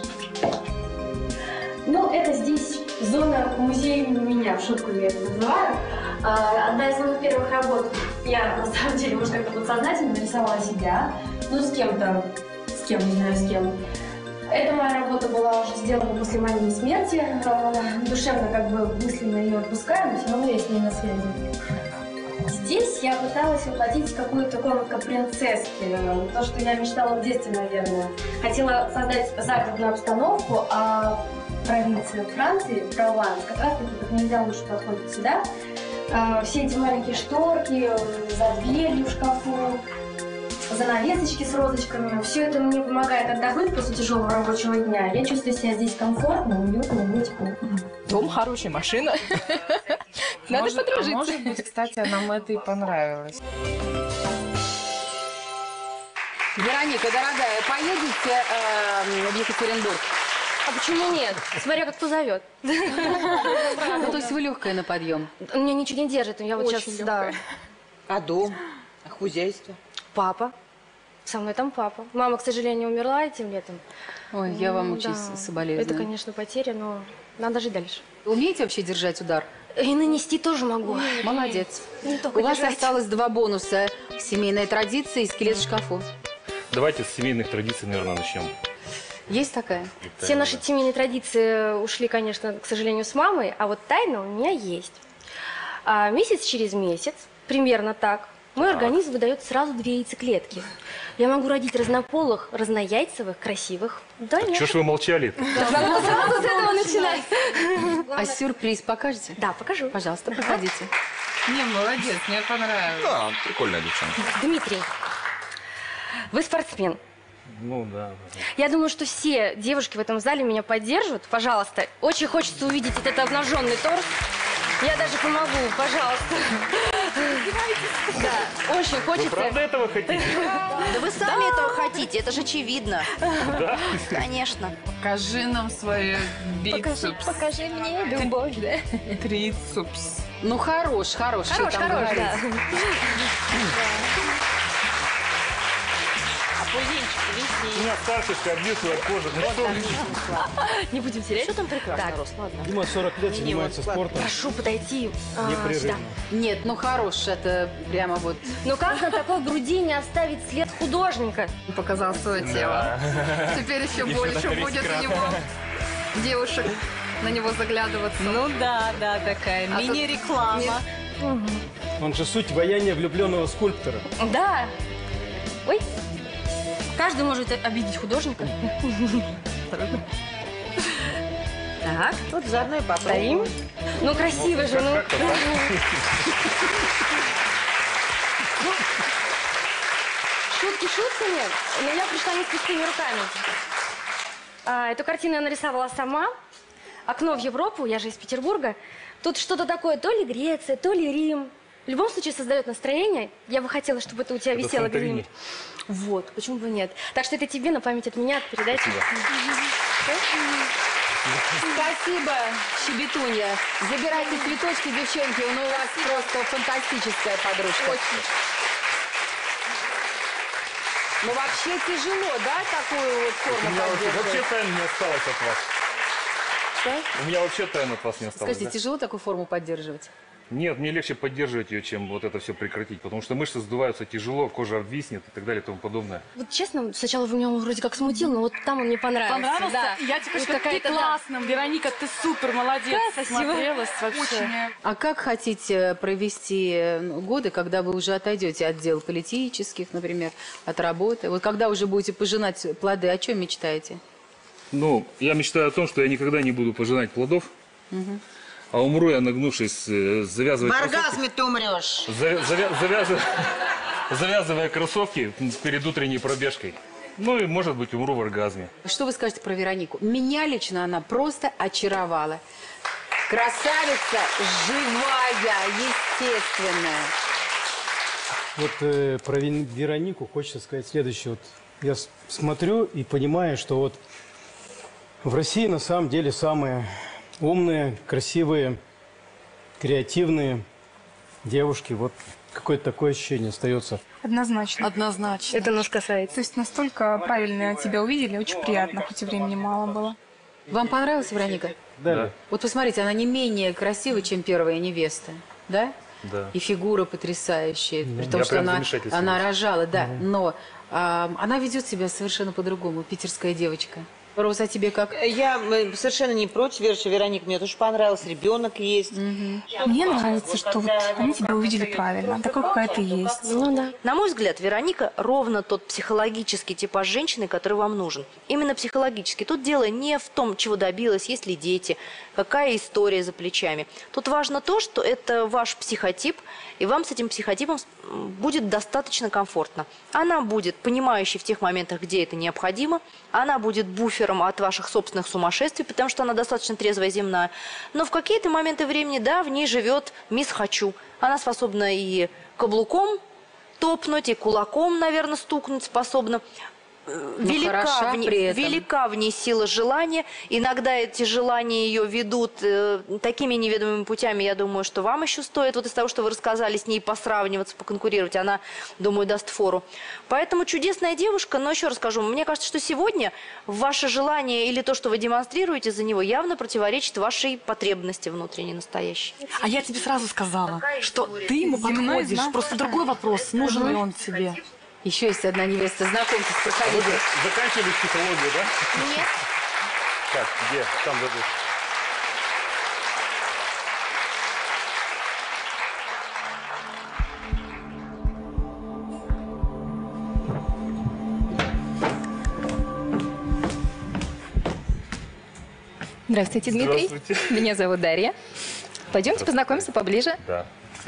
Ну, это здесь зона музея имени меня, в шутку я это называю. А, одна из моих первых работ, я на самом деле, может, как-то подсознательно нарисовала себя, ну, с кем-то, с кем, не знаю, с кем. Эта моя работа была уже сделана после моей смерти. А, душевно, как бы, мысленно ее отпускаю, но все равно я с ней на связи. Здесь я пыталась воплотить какую-то комнатку принцесски, то, что я мечтала в детстве, наверное. Хотела создать загородную обстановку, а провинция Франции, Прованс, как раз таки как нельзя лучше подходит сюда. А, все эти маленькие шторки, за дверью в шкафу, занавесочки с розочками. Все это мне помогает отдохнуть после тяжелого рабочего дня. Я чувствую себя здесь комфортно, уютно, и тепло. Дом хороший, машина. Надо Может- а подружиться. может быть, кстати, нам это и понравилось. Вероника, дорогая, поедете э, в Екатеринбург? А почему нет? Смотря как кто зовет. Ну, то есть вы легкая на подъем? Меня ничего не держит. Я вот Очень сейчас, легкая. да. А дом? А хозяйство? Папа. Со мной там папа. Мама, к сожалению, умерла этим летом. Ой, я вам М, очень да. соболезную. Это, конечно, потеря, но надо жить дальше. Умеете вообще держать удар? И нанести тоже могу. Молодец. Не только У вас держать. осталось два бонуса. Семейная традиция и скелет в шкафу. Давайте с семейных традиций, наверное, начнем. Есть такая? Все наши семейные традиции ушли, конечно, к сожалению, с мамой, а вот тайна у меня есть. А, месяц через месяц, примерно так, мой организм выдает сразу две яйцеклетки. Я могу родить разнополых, разнояйцевых, красивых. Да, нет. Чего ж вы молчали? Надо сразу с этого начинать. А сюрприз покажете? Да, покажу. Пожалуйста, проходите. Не, молодец, мне понравилось. Да, прикольная девчонка. Дмитрий, вы спортсмен. Ну да. Я думаю, что все девушки в этом зале меня поддержат. Пожалуйста, очень хочется увидеть этот обнаженный торс. Я даже помогу, пожалуйста. Да, очень Вы хочется. правда этого хотите? Да вы сами этого хотите, это же очевидно. Да? Конечно. Покажи нам свои бицепс. Покажи мне любовь, да? Трицепс. Ну, хорош, хорош. что Хорош, там хорош, говорить? да. А пузенчик висит. Нет, старшишка, обвис свою кожу. Ну что вы? Не будем терять. Что там прекрасно, Так. Рос, ладно. Дима сорок лет занимается спортом. Прошу подойти а, Непрерывно. сюда. Нет, ну хорош, это прямо вот. Но как на такой груди не оставить след художника? Показал свое тело. Теперь еще больше будет у него девушек на него заглядываться. Ну да, да, такая А тут мини-реклама. Он же суть ваяния влюбленного скульптора. Да. Ой. каждый может обидеть художника. Так. Вот заодно и попробуем. Ну, красиво же, ну. Шутки шутками, но я пришла не с пустыми руками. А, эту картину я нарисовала сама. Окно в Европу, я же из Петербурга. Тут что-то такое, то ли Греция, то ли Рим. В любом случае создает настроение. Я бы хотела, чтобы это у тебя это висело где-нибудь. Вот, почему бы нет. Так что это тебе на память от меня передать. Спасибо, Щебетунья. Забирайте цветочки, девчонки. Ну, у вас просто фантастическая подружка. Очень. Ну, вообще тяжело, да, такую вот форму поддерживать? Вообще тайны не осталось от вас. Что? У меня вообще тайны от вас не осталось. Скажите, да? тяжело такую форму поддерживать? Нет, мне легче поддерживать ее, чем вот это все прекратить, потому что мышцы сдуваются тяжело, кожа обвиснет и так далее и тому подобное. Вот честно, сначала вы меня вроде как смутил, но вот там он мне понравился. Понравился? Да. Я тебе Вот скажу, ты классно. Да. Вероника, ты супер, молодец. Да, спасибо. Смотрелась вообще. Очень. А как хотите провести годы, когда вы уже отойдете от дел политических, например, от работы? Вот когда уже будете пожинать плоды, о чем мечтаете? Ну, я мечтаю о том, что я никогда не буду пожинать плодов. Угу. А умру я, нагнувшись, завязывая В оргазме ты умрешь. Завя завя завязывая, завязывая кроссовки перед утренней пробежкой. Ну и, может быть, умру в оргазме. Что вы скажете про Веронику? Меня лично она просто очаровала. Красавица, живая, естественная. Вот э, про Веронику хочется сказать следующее. Вот я смотрю и понимаю, что вот в России на самом деле самые умные, красивые, креативные девушки. Вот какое-то такое ощущение остается. Однозначно. Однозначно. Это нас касается. То есть настолько правильно тебя увидели, очень приятно, хоть и времени мало было. Вам понравилась Вероника? Да. Вот посмотрите, она не менее красивая, чем первая невеста, да? Да. И фигура потрясающая, Да. при том, Я что прям она, замешательствовался. она рожала, да. Да. Но а, она ведет себя совершенно по-другому, питерская девочка. Роза, тебе как? Я совершенно не против, Верочка, Вероника, мне тоже понравилось, ребенок есть. Угу. Мне нравится, что вот они тебя увидели правильно, такой, какая ты есть. Ну да. На мой взгляд, Вероника ровно тот психологический типаж женщины, который вам нужен. Именно психологически. Тут дело не в том, чего добилась, есть ли дети, какая история за плечами. Тут важно то, что это ваш психотип, и вам с этим психотипом будет достаточно комфортно. Она будет понимающей в тех моментах, где это необходимо, она будет буфером от ваших собственных сумасшествий, потому что она достаточно трезвая, земная. Но в какие-то моменты времени, да, в ней живет мисс Хочу. Она способна и каблуком топнуть, и кулаком, наверное, стукнуть способна. Велика в, ней, велика в ней сила желания. Иногда эти желания ее ведут э, такими неведомыми путями. Я думаю, что вам еще стоит, вот из того, что вы рассказали, с ней посравниваться, поконкурировать. Она, думаю, даст фору. Поэтому чудесная девушка. Но еще раз скажу, мне кажется, что сегодня ваше желание или то, что вы демонстрируете за него, явно противоречит вашей потребности внутренней, настоящей. А я тебе сразу сказала, что ты ему подходишь. Просто другой вопрос, нужен ли он тебе. Еще есть одна невеста. Знакомьтесь, проходите. А заканчивали психологию, да? Нет. Так, где? Там забыл. Здравствуйте, Дмитрий. Здравствуйте. Меня зовут Дарья. Пойдемте познакомимся поближе. Да.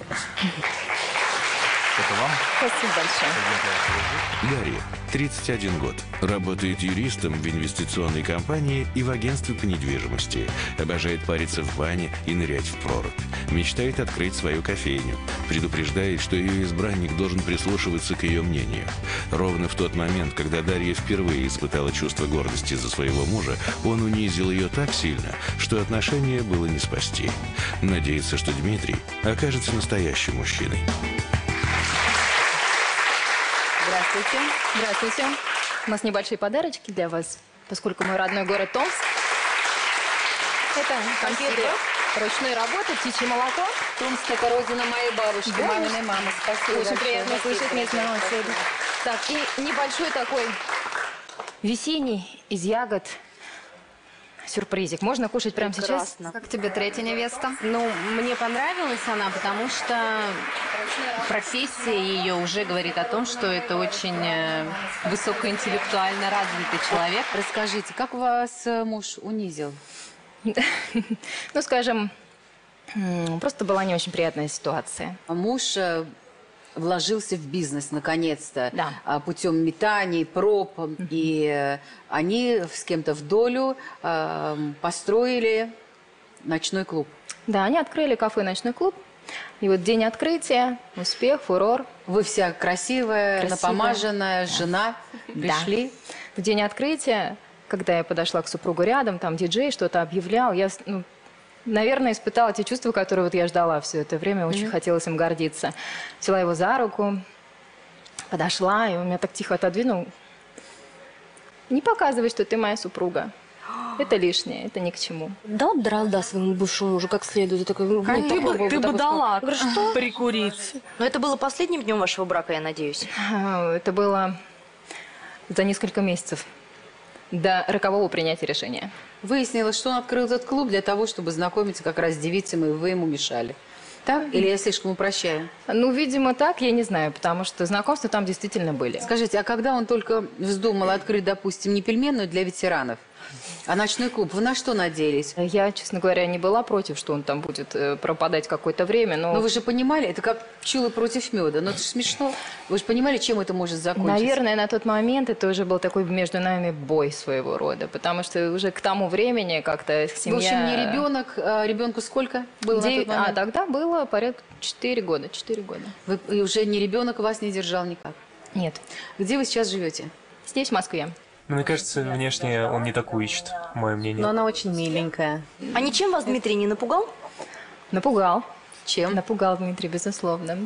Это вам? Спасибо большое. Дарья, тридцать один год. Работает юристом в инвестиционной компании и в агентстве по недвижимости. Обожает париться в бане и нырять в прорубь. Мечтает открыть свою кофейню. Предупреждает, что ее избранник должен прислушиваться к ее мнению. Ровно в тот момент, когда Дарья впервые испытала чувство гордости за своего мужа, он унизил ее так сильно, что отношения было не спасти. Надеется, что Дмитрий окажется настоящим мужчиной. Здравствуйте. Здравствуйте. У нас небольшие подарочки для вас, поскольку мой родной город Томск. Это конфеты ручной работы, птичье молоко. Томск – это родина моей бабушки, Да? маминой мамы. Спасибо. Очень приятно большое. слышать местное наследие. Так, и небольшой такой весенний из ягод сюрпризик. Можно кушать прямо сейчас? Как тебе третья невеста? Ну, мне понравилась она, потому что профессия ее уже говорит о том, что это очень э, высокоинтеллектуально развитый человек. Расскажите, как вас э, муж унизил? Ну, скажем, м, просто была не очень приятная ситуация. А муж э, вложился в бизнес, наконец-то, Да. а, путем метаний, проб, и э, они с кем-то в долю э, построили ночной клуб. Да, они открыли кафе «Ночной клуб». И вот день открытия, успех, фурор. Вы вся красивая, Красивая. напомаженная, жена, пришли. Да. В день открытия, когда я подошла к супругу рядом, там диджей что-то объявлял, я, ну, наверное, испытала те чувства, которые вот я ждала все это время, очень Мгм. хотелось им гордиться. Взяла его за руку, подошла, и он меня так тихо отодвинул. Не показывай, что ты моя супруга. Это лишнее, это ни к чему. Дал бы дралда своему бывшему мужу как следует. И такой, ну, Ты бы- попробовал ты вот бы так вот дала сказать. Я говорю, что? прикурить. Но это было последним днем вашего брака, я надеюсь. А, Это было за несколько месяцев до рокового принятия решения. Выяснилось, что он открыл этот клуб для того, чтобы знакомиться как раз с девицами, и вы ему мешали. Так? Или я слишком упрощаю? Ну, видимо, так, я не знаю, потому что знакомства там действительно были. Скажите, а когда он только вздумал открыть, допустим, не пельменную для ветеранов, а ночной клуб, вы на что надеялись? Я, честно говоря, не была против, что он там будет э, пропадать какое-то время, но... Но вы же понимали, это как пчелы против меда. Но это же смешно. Вы же понимали, чем это может закончиться? Наверное, на тот момент это уже был такой между нами бой своего рода, потому что уже к тому времени как-то семья... В общем, не ребенок, а ребенку сколько было Девять- на тот А, момент? тогда было порядка четыре года, четыре года. Вы, и уже не ребенок вас не держал никак? Нет. Где вы сейчас живете? Здесь, в Москве. Но мне кажется, внешне он не такую ищет, мое мнение. Но она очень миленькая. А ничем вас Дмитрий не напугал? Напугал. Чем? Напугал Дмитрий, безусловно.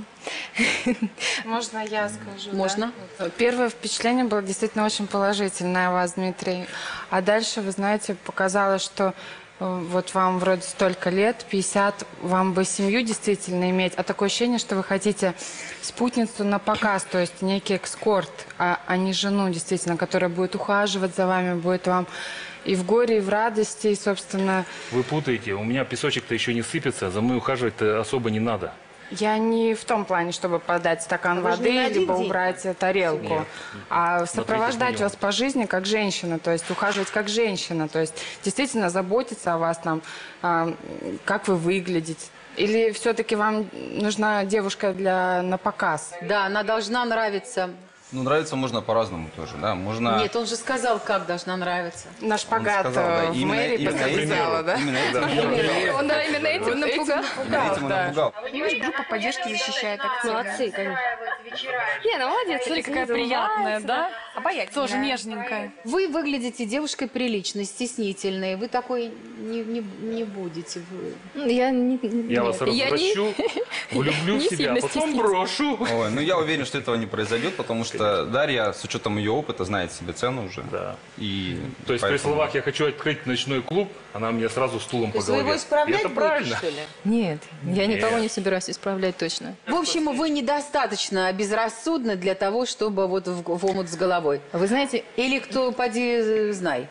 Можно я скажу? Можно. Да? Первое впечатление было действительно очень положительное о вас, Дмитрий. А дальше, вы знаете, показалось, что э, вот вам вроде столько лет, пятьдесят, вам бы семью действительно иметь, а такое ощущение, что вы хотите спутницу на показ, то есть некий эскорт, а, а не жену, действительно, которая будет ухаживать за вами, будет вам и в горе, и в радости, и, собственно... Вы путаете, у меня песочек-то еще не сыпется, за мной ухаживать-то особо не надо. Я не в том плане, чтобы подать стакан А вы же не воды, на один либо день? убрать э, тарелку, Нет. а Смотрите, сопровождать меню. вас по жизни как женщина, то есть ухаживать как женщина, то есть действительно заботиться о вас, там, а, как вы выглядите. Или все-таки вам нужна девушка для на показ? Да, она должна нравиться. Ну, нравится можно по-разному тоже, да. Можно... Нет, он же сказал, как должна нравиться. На шпагат сказал, да, э, в именно- мэрии именно подсказала, этим- да? именно этим- Он, да, именно этим напугал. Этим он напугал. Группа поддержки защищает активно. Молодцы, конечно. Не, ну молодец, Смотри, какая какая приятная, приятная, да? Обаятельная. Тоже нежненькая. Вы выглядите девушкой приличной, стеснительной. Вы такой не, не, не будете. Вы... Я, не, Я вас нет, я не- развращу, влюблю в не себя, а сильно потом стесняюсь. брошу. Ой, ну я уверен, что этого не произойдет, потому что Дарья, с учетом ее опыта, знает себе цену уже. Да. И То есть при поэтому- словах «я хочу открыть ночной клуб», она мне сразу стулом То по есть вы голове. его исправлять И это будете, правильно. что ли? Нет, я никого Нет. не собираюсь исправлять точно. В общем, вы недостаточно безрассудны для того, чтобы вот в, в омут с головой. Вы знаете, Или кто, поди, знай.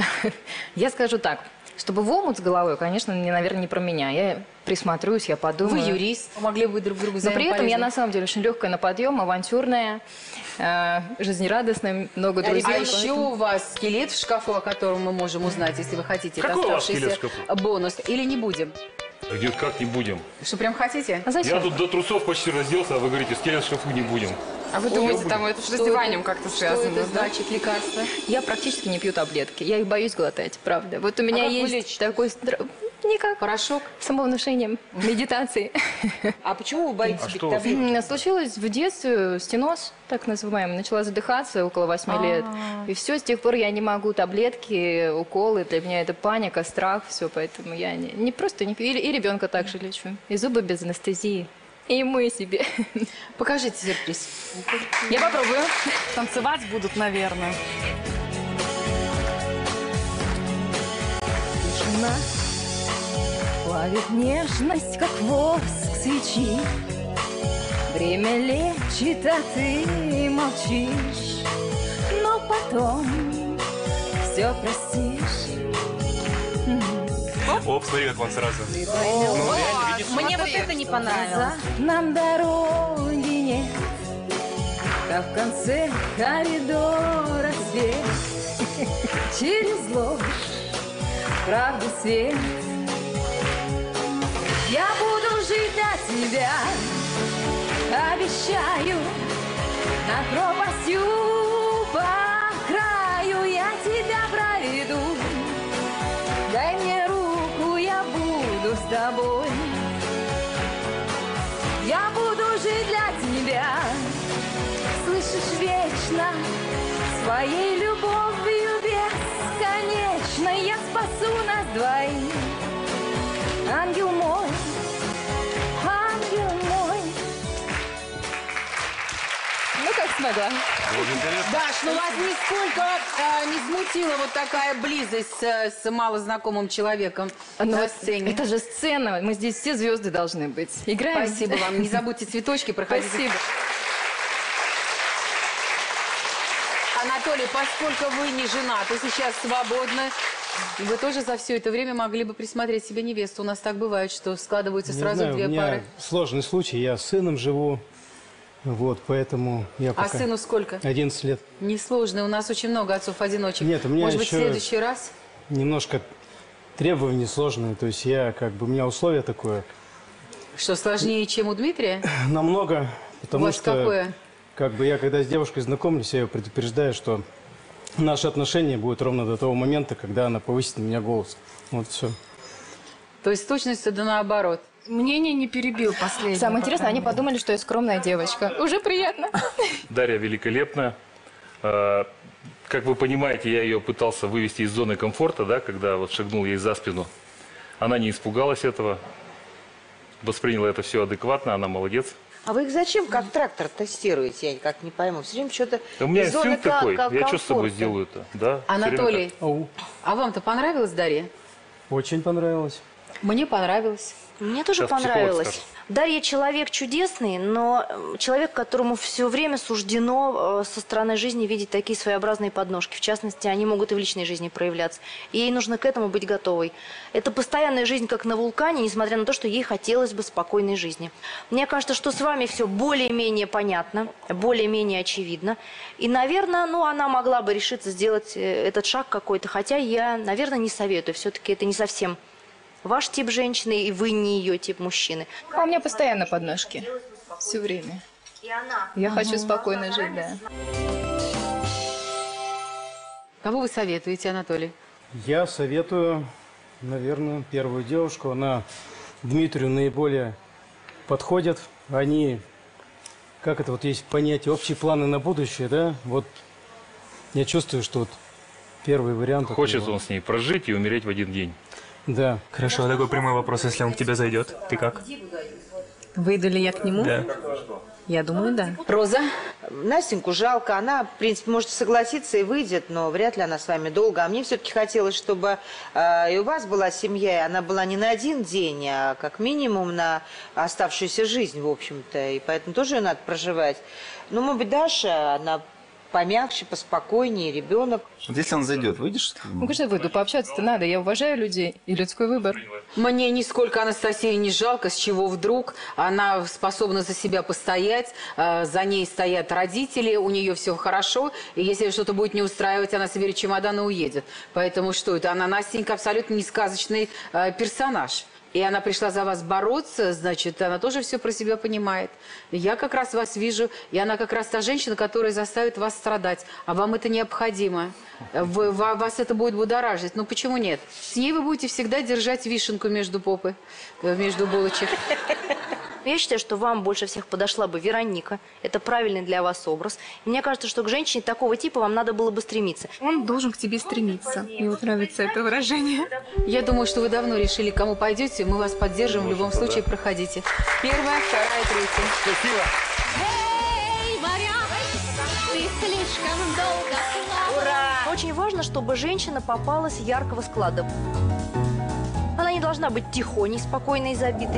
я скажу так, чтобы в омут с головой, конечно, не, наверное, не про меня. Я присмотрюсь, я Вы подумаю. юрист, могли бы друг другу Но при этом я взаимополезны. на самом деле очень легкая на подъем, авантюрная, э, жизнерадостная, много А друзей. еще у вас скелет в шкафу, о котором мы можем узнать, если вы хотите. Это Какой у вас скелет в оставшийся шкафу? бонус. Или не будем? А где, как не будем? Что, прям хотите? А зачем? Я тут до трусов почти разделся, а вы говорите, скелет в шкафу не будем. А вы думаете, там это с Что раздеванием это- как-то Что связано? это да? значит, лекарство? Я практически не пью таблетки. Я их боюсь глотать, правда. Вот у меня как вы есть лечите? такой... стра- Никак. Порошок? Самовнушением, медитацией. А почему вы боитесь А пить что у вас? таблетки? М, Случилось в детстве стеноз, так называемый. Начала задыхаться около восьми лет. И все, с тех пор я не могу таблетки, уколы. Для меня это паника, страх, все. Поэтому я не, не просто не пью. И, и ребенка также лечу. И зубы без анестезии. И мы себе. Покажите сюрприз. Я попробую. Танцевать будут, наверное. Тишина плавит нежность, как воск свечи. Время лечит, а ты молчишь. Но потом все простишь. Оп, смотри, как он сразу. Ну, реально, видишь? Мне вот это не понравилось. Нам дороги нет, как в конце коридора свет. Через ложь, правда свет. Я буду жить для тебя, обещаю, над пропастью по краю я тебя проведу. Дай мне руку, я буду с тобой. Я буду жить для тебя, слышишь, вечно, своей любовью бесконечной я спасу нас двоих. Ангел мой, ангел мой. Ну, как смогла. Даш, ну вас нисколько э, не смутила вот такая близость с, с малознакомым человеком Ну, на вот сцене? это же сцена, мы здесь все звезды должны быть. Играем. Спасибо вам. Не забудьте цветочки, проходите. Спасибо. Анатолий, поскольку вы не женаты, сейчас свободны, вы тоже за все это время могли бы присмотреть себе невесту. У нас так бывает, что складываются Не сразу знаю, две у меня пары. сложный случай, я с сыном живу, вот, поэтому я А пока... сыну сколько? одиннадцать лет. Несложно. У нас очень много отцов-одиночек. Нет, у меня Может быть, в еще следующий раз? немножко требования сложные, то есть я, как бы, у меня условие такое. Что, сложнее, чем у Дмитрия? Намного, потому У вас что... какое? Как бы я, когда с девушкой знакомлюсь, я ее предупреждаю, что наши отношения будут ровно до того момента, когда она повысит на меня голос. Вот все. То есть с точностью да наоборот. Мнение не перебил последний. Самое интересное, они подумали, что я скромная девочка. Уже приятно. Дарья великолепная. А, Как вы понимаете, я ее пытался вывести из зоны комфорта, да, когда вот шагнул ей за спину. Она не испугалась этого, восприняла это все адекватно, она молодец. А вы их зачем как трактор тестируете? Я никак не пойму. Все время что-то У меня из зоны инстинкт такой, ко- я что с собой комфорта. сделаю-то? Да? Анатолий, Всё время а вам-то понравилась Дарья? Очень понравилось. Мне понравилось. Мне тоже Сейчас психолог понравилось. скажет. Дарья человек чудесный, но э, человек, которому все время суждено э, со стороны жизни видеть такие своеобразные подножки. В частности, они могут и в личной жизни проявляться. И ей нужно к этому быть готовой. Это постоянная жизнь, как на вулкане, несмотря на то, что ей хотелось бы спокойной жизни. Мне кажется, что с вами все более-менее понятно, более-менее очевидно. И, наверное, ну, она могла бы решиться сделать э, этот шаг какой-то. Хотя я, наверное, не советую. Все-таки это не совсем ваш тип женщины, и вы не ее тип мужчины. А у меня постоянно подножки. Все время. Я хочу спокойно жить, да. Кого вы советуете, Анатолий? Я советую, наверное, первую девушку. Она Дмитрию наиболее подходит. Они, как это вот есть понятие, общие планы на будущее, да? Вот я чувствую, что вот первый вариант... это Хочет его. он с ней прожить и умереть в один день. Да. Хорошо, а такой прямой вопрос, если он к тебе зайдет, ты как? Выйду ли я к нему? Да. Я думаю, да. Роза? Настеньку жалко, она, в принципе, может согласиться и выйдет, но вряд ли она с вами долго. А мне все-таки хотелось, чтобы э, и у вас была семья, и она была не на один день, а как минимум на оставшуюся жизнь, в общем-то. И поэтому тоже ее надо проживать. Ну, может быть, Даша, она помягче, поспокойнее, ребенок. Вот если он зайдет, выйдешь? Ну, конечно, выйду. Пообщаться-то надо. Я уважаю людей и людской выбор. Мне нисколько Анастасии не жалко, с чего вдруг она способна за себя постоять, э, за ней стоят родители, у нее все хорошо, и если что-то будет не устраивать, она соберет чемодан и уедет. Поэтому что это? Она, Настенька, абсолютно не сказочный э, персонаж. И она пришла за вас бороться, значит, она тоже все про себя понимает. Я как раз вас вижу, и она как раз та женщина, которая заставит вас страдать. А вам это необходимо. Вы, вас это будет будоражить. Ну почему нет? С ней вы будете всегда держать вишенку между попы, между булочек. Я считаю, что вам больше всех подошла бы Вероника. Это правильный для вас образ. И мне кажется, что к женщине такого типа вам надо было бы стремиться. Он должен к тебе стремиться. Мне вот нравится это выражение. Я думаю, что вы давно решили, к кому пойдете. Мы вас поддержим в любом случае. Проходите. Первая, вторая, третья. Спасибо. Эй, моряк, ты слишком долго плавал. Ура! Очень важно, чтобы женщина попалась яркого склада. Она не должна быть тихоней, спокойной и забитой.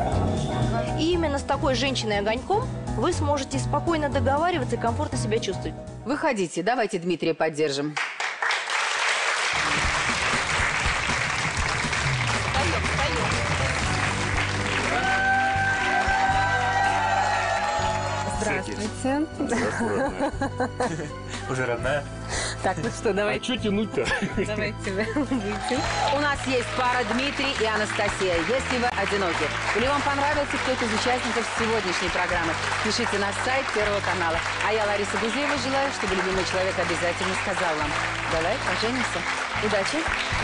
И именно с такой женщиной-огоньком вы сможете спокойно договариваться и комфортно себя чувствовать. Выходите, давайте Дмитрия поддержим. Здравствуйте. Уже родная? Так, ну что, давайте. А что тянуть-то? Давайте выйдем. У нас есть пара Дмитрий и Анастасия. Если вы одиноки или вам понравился кто-то из участников сегодняшней программы, пишите на сайт Первого канала. А я, Лариса Гузеева, желаю, чтобы любимый человек обязательно сказал вам: давай поженимся. Удачи.